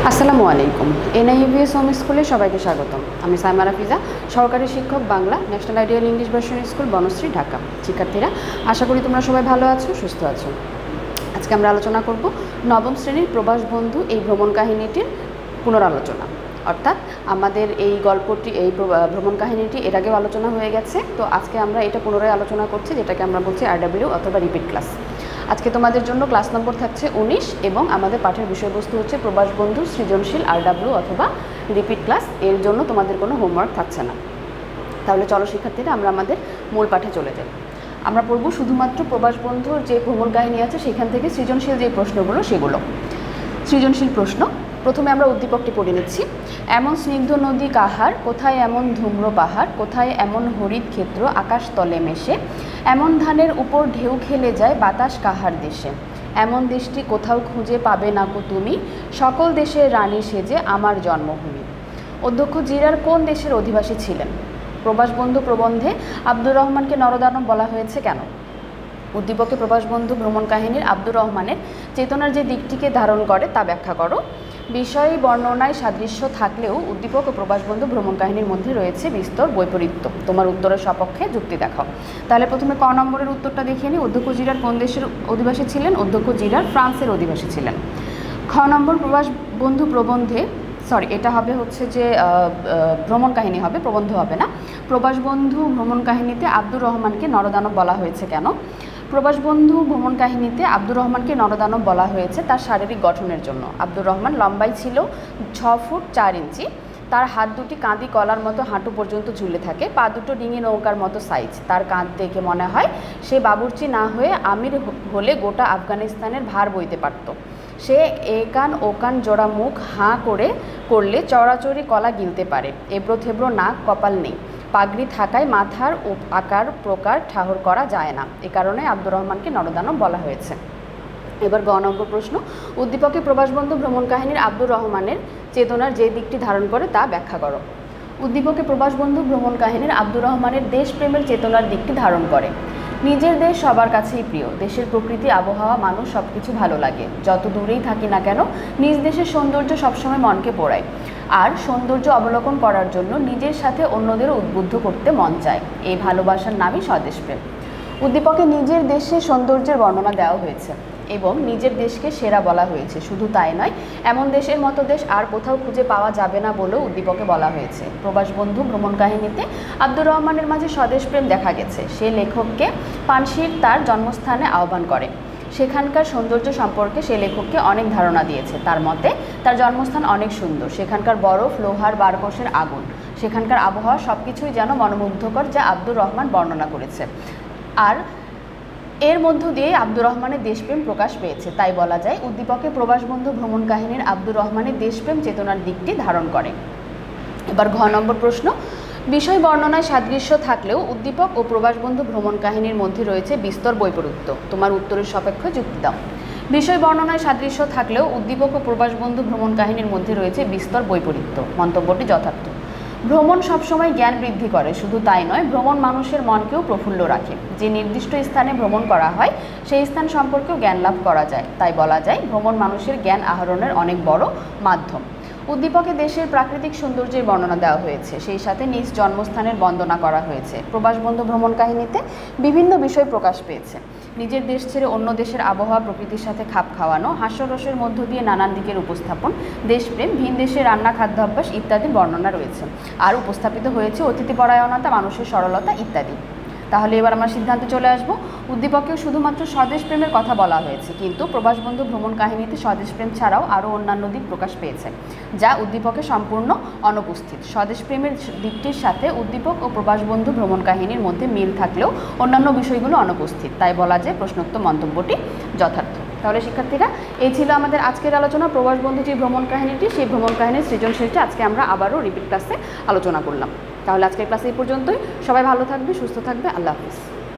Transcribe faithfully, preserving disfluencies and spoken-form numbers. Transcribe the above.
আসসালামু আলাইকুম। এনআইভিএস হোম স্কুলে সবাইকে স্বাগতম। আমি সাইমা রাফিজা, সহকারী শিক্ষক Bangla, national ideal English version school, Banasree, Dhaka. শিক্ষার্থীরা, আশা করি তোমরা সবাই ভালো আছো, সুস্থ আছো। আজকে আমরা আলোচনা করব নবম শ্রেণীর প্রবাস বন্ধু এই ভ্রমণ কাহিনীটির পুনরালোচনা। অর্থাৎ আমাদের এই গল্পটি, এই ভ্রমণ কাহিনীটি এর আগেও আলোচনা হয়ে গেছে, তো আজকে আমরা এটা পুনরায় আলোচনা করছি, যেটাকে আমরা বলছি আরডাব্লিউ অথবা রিপিট ক্লাস। আজকে তোমাদের জন্য ক্লাস নম্বর থাকছে উনিশ এবং আমাদের পাঠের বিষয়বস্তু হচ্ছে প্রবাস বন্ধু সৃজনশীল আরডাব্লিউ অথবা রিপিট ক্লাস। এর জন্য তোমাদের কোনো হোমওয়ার্ক থাকছে না। তাহলে চলো শিক্ষার্থীরা, আমরা আমাদের মূল পাঠে চলে যাই। আমরা পড়ব শুধুমাত্র প্রবাস বন্ধুর যে ভ্রমণ কাহিনী আছে সেখান থেকে সৃজনশীল যে প্রশ্নগুলো সেগুলো। সৃজনশীল প্রশ্ন, প্রথমে আমরা উদ্দীপকটি পড়ে নিচ্ছি। এমন স্নিগ্ধ নদী কাহার, কোথায় এমন ধূম্র পাহাড়, কোথায় এমন হরিৎ ক্ষেত্র আকাশ তলে মেশে, এমন ধানের উপর ঢেউ খেলে যায় বাতাস কাহার দেশে, এমন দেশটি কোথাও খুঁজে পাবে না কো তুমি, সকল দেশের রানী সেজে আমার জন্মভূমি। অধ্যক্ষ জিরার কোন দেশের অধিবাসী ছিলেন? প্রবাস বন্ধু প্রবন্ধে আব্দুর রহমানকে নরদানব বলা হয়েছে কেন? উদ্দীপকে প্রবাস বন্ধু ভ্রমণ কাহিনীর আব্দুর রহমানের চেতনার যে দিকটিকে ধারণ করে তা ব্যাখ্যা করো। বিষয় বর্ণনায় সাদৃশ্য থাকলেও উদ্দীপক ও প্রবাস বন্ধু ভ্রমণ কাহিনীর মধ্যে রয়েছে বিস্তর বৈপরীত্য। তোমার উত্তরের সপক্ষে যুক্তি দেখাও। তাহলে প্রথমে ক নম্বরের উত্তরটা দেখিয়ে নিই। অধ্যক্ষ জিরার কোন দেশের অধিবাসী ছিলেন? অধ্যক্ষ জিরার ফ্রান্সের অধিবাসী ছিলেন। খ নম্বর, প্রবাস বন্ধু প্রবন্ধে, সরি এটা হবে হচ্ছে যে ভ্রমণ কাহিনী হবে, প্রবন্ধ হবে না। প্রবাস বন্ধু ভ্রমণ কাহিনীতে আব্দুর রহমানকে নরদানব বলা হয়েছে কেন? প্রবাস বন্ধু ভ্রমণ কাহিনীতে আব্দুর রহমানকে নরদানব বলা হয়েছে তার শারীরিক গঠনের জন্য। আব্দুর রহমান লম্বাই ছিল ছ ফুট চার ইঞ্চি, তার হাত দুটি কাঁদি কলার মতো হাঁটু পর্যন্ত ঝুলে থাকে, পা দুটো ডিঙি নৌকার মতো সাইজ। তার কাঁধ দেখে মনে হয় সে বাবুর্চি না হয়ে আমির হলে গোটা আফগানিস্তানের ভার বইতে পারত। সে এ কান ও কান জোড়া মুখ হাঁ করে করলে চড়াচড়ি কলা গিলতে পারে। এবড়ো থেবড়ো নাক কপাল নেই, পাগড়ি থাকায় মাথার আকার প্রকার ঠাহর করা যায় না। এ কারণে আব্দুর রহমানকে নরদানব বলা হয়েছে। এবার গ নম্বর প্রশ্ন, উদ্দীপকে প্রবাস বন্ধু ভ্রমণ কাহিনীর আব্দুর রহমানের চেতনার যে দিকটি ধারণ করে তা ব্যাখ্যা করো। উদ্দীপকে প্রবাস বন্ধু ভ্রমণ কাহিনীর আব্দুর রহমানের দেশপ্রেমের চেতনার দিকটি ধারণ করে। নিজের দেশ সবার কাছেই প্রিয়, দেশের প্রকৃতি, আবহাওয়া, মানুষ সব কিছু ভালো লাগে। যত দূরেই থাকি না কেন নিজ দেশের সৌন্দর্য সবসময় মনকে পোড়ায়, আর সৌন্দর্য অবলোকন করার জন্য নিজের সাথে অন্যদেরও উদ্বুদ্ধ করতে মন চায়। এই ভালোবাসার নামই স্বদেশপ্রেম। উদ্দীপকে নিজের দেশের সৌন্দর্যের বর্ণনা দেওয়া হয়েছে এবং নিজের দেশকে সেরা বলা হয়েছে। শুধু তাই নয়, এমন দেশের মতো দেশ আর কোথাও খুঁজে পাওয়া যাবে না বলেও উদ্দীপকে বলা হয়েছে। প্রবাস বন্ধু ভ্রমণ কাহিনীতে আব্দুর রহমানের মাঝে স্বদেশপ্রেম দেখা গেছে। সে লেখককে পানশির তার জন্মস্থানে আহ্বান করে। সেখানকার সৌন্দর্য সম্পর্কে সে লেখককে অনেক ধারণা দিয়েছে। তার মতে তার জন্মস্থান অনেক সুন্দর, সেখানকার বরফ, লোহার বারকোষের আগুন, সেখানকার আবহাওয়া সব কিছুই যেন মনোমুগ্ধকর, যা আব্দুর রহমান বর্ণনা করেছে। আর এর মধ্য দিয়ে আব্দুর রহমানের দেশপ্রেম প্রকাশ পেয়েছে। তাই বলা যায় উদ্দীপকে প্রবাস বন্ধু ভ্রমণ কাহিনীর আব্দুর রহমানের দেশপ্রেম চেতনার দিকটি ধারণ করে। এবার ঘ নম্বর প্রশ্ন, বিষয় বর্ণনায় সাদৃশ্য থাকলেও উদ্দীপক ও প্রবাস বন্ধু ভ্রমণ কাহিনীর মধ্যে রয়েছে বিস্তর বৈপরীত্য। তোমার উত্তরের সাপেক্ষে যুক্তি দাও। বিষয় বর্ণনায় সাদৃশ্য থাকলেও উদ্দীপক ও প্রবাস বন্ধু ভ্রমণ কাহিনীর মধ্যে রয়েছে বিস্তর বৈপরীত্য। মন্তব্যটি যথার্থ। ভ্রমণ সবসময় জ্ঞান বৃদ্ধি করে, শুধু তাই নয়, ভ্রমণ মানুষের মনকেও প্রফুল্ল রাখে। যে নির্দিষ্ট স্থানে ভ্রমণ করা হয় সেই স্থান সম্পর্কেও জ্ঞান লাভ করা যায়। তাই বলা যায় ভ্রমণ মানুষের জ্ঞান আহরণের অনেক বড় মাধ্যম। উদ্দীপকে দেশের প্রাকৃতিক সৌন্দর্যের বর্ণনা দেওয়া হয়েছে, সেই সাথে নিজ জন্মস্থানের বন্দনা করা হয়েছে। প্রবাস বন্ধু ভ্রমণ কাহিনীতে বিভিন্ন বিষয় প্রকাশ পেয়েছে। নিজের দেশ ছেড়ে অন্য দেশের আবহাওয়া, প্রকৃতির সাথে খাপ খাওয়ানো, হাস্যরসের মধ্য দিয়ে নানান দিকের উপস্থাপন, দেশপ্রেম, ভিন দেশের রান্না, খাদ্যাভ্যাস ইত্যাদির বর্ণনা রয়েছে। আর উপস্থাপিত হয়েছে অতিথিপরায়ণতা, মানুষের সরলতা ইত্যাদি। তাহলে এবার আমরা সিদ্ধান্তে চলে আসব। উদ্দীপকেও শুধুমাত্র স্বদেশপ্রেমের কথা বলা হয়েছে, কিন্তু প্রবাস বন্ধু ভ্রমণ কাহিনীতে স্বদেশপ্রেম ছাড়াও আরও অন্যান্য দিক প্রকাশ পেয়েছে, যা উদ্দীপকে সম্পূর্ণ অনুপস্থিত। স্বদেশপ্রেমের দিকটির সাথে উদ্দীপক ও প্রবাস বন্ধু ভ্রমণ কাহিনীর মধ্যে মিল থাকলেও অন্যান্য বিষয়গুলো অনুপস্থিত। তাই বলা যায় প্রশ্নোক্ত মন্তব্যটি যথার্থ। তাহলে শিক্ষার্থীরা, এই ছিল আমাদের আজকের আলোচনা। প্রবাস বন্ধু যে ভ্রমণ কাহিনীটি, সেই ভ্রমণ কাহিনীর সৃজনশীলটি আজকে আমরা আবারও রিপিট ক্লাসে আলোচনা করলাম। তাহলে আজকের ক্লাসে এই পর্যন্তই। সবাই ভালো থাকবে, সুস্থ থাকবে। আল্লাহ হাফিজ।